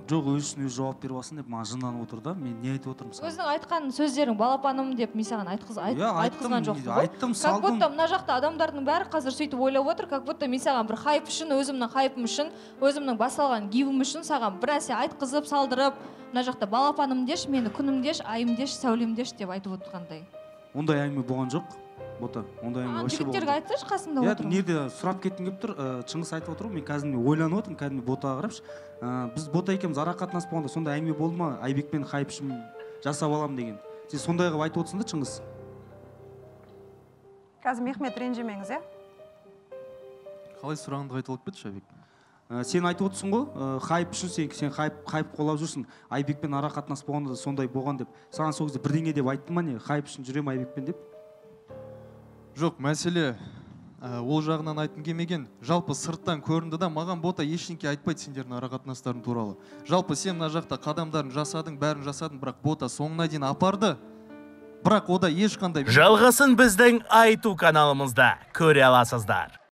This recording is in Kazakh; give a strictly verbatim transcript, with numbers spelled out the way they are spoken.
жоқ, өзін өзі жауап беріп алсын деп маған жынданып отыр да. Мен не айтып отырмын саған? Өзің айтқан сөздерің балапаным деп мен саған айтқызған жоқпын ғой. Айттым, Как салдым. будто мына жақта адамдардың бәрі қазір сөйтіп ойлап отыр, как будто мен саған бір хайп үшін, өзімнің хайпым үшін, өзімнің басталған гивім үшін саған бір нәрсе айтқызып, салдырып, мына жақта балапаным деш, мені күнім деш, айым деш, сәулем деш деп айтып отырғандай. Ондай әңгіме болған жоқ. Бота, ондай әңгіме вообще болған жоқ. Жігіттерге айтсайшы, қасымда Я отырмын. нерде сұрап кеттім келіп тұр, Шыңғыс айтып отыр, мен қазір ойланып отырмын, кәдімгі Ботаға қарапшы. Біз Бота екеуміз ара қатынасып болғанда сондай әңгіме болды ма? Айбекпен хайп үшін жасап аламын деген. Сен сондай қылып айтып отырсың да, Шыңғыс? Қазір Мехмет ренжімеңіз, е? Қалай сұрағыңды қайталап кетші, Айбек? Сен айтып отырсың ғой, хайп үшін сен сен хайп хайп қолап жүрсің. Айбекпен ара қатынасып болғанда да сондай болған деп. Саған сол кезде бірдеңе деп айтты ма не? Хайп үшін жүремін Айбекпен деп? Жоқ, мәселе ол жағынан айтқым келмеген. Жалпы сырттан көрінді да, маған Бота ештеңке айтпайды сендердің арақатынастарың туралы. Жалпы сен мына жақта қадамдарын жасадың, бәрін жасадың, бірақ Бота соңына дейін апарды. Бірақ ода ешқандай... Жалғасын біздің айту каналымызда көре аласыздар.